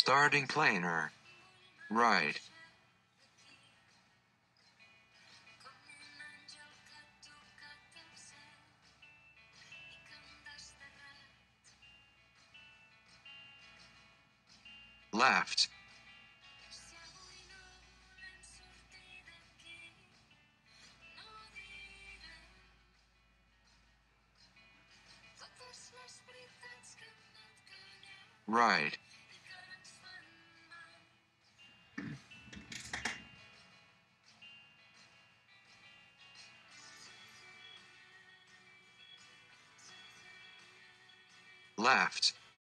Starting planer. Right. Left. Right. Left.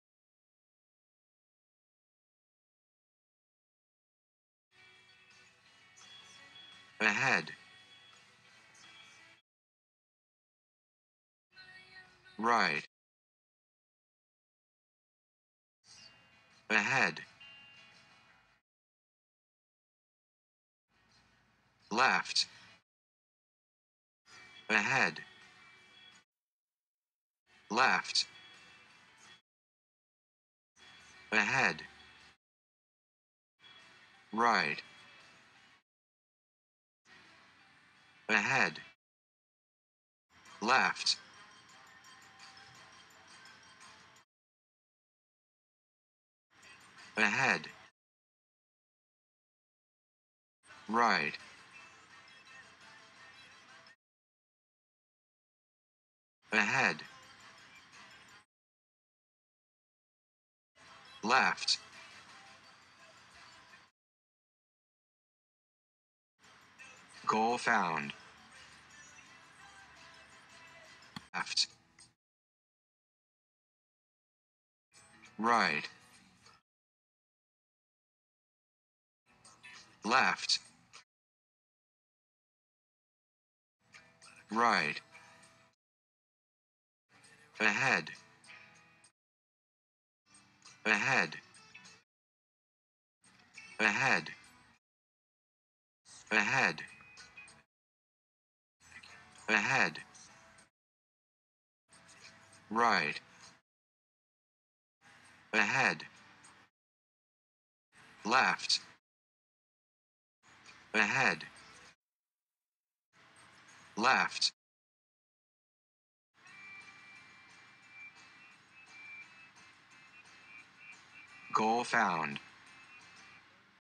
Ahead. Right. Ahead. Left. Ahead. Left. Ahead. Right. Ahead. Left. Ahead. Right. Ahead. Left. Goal found. Left. Right. Left. Right. Ahead. Ahead. Ahead. Ahead. Ahead. Right. Ahead. Left. Ahead. Left. Goal found.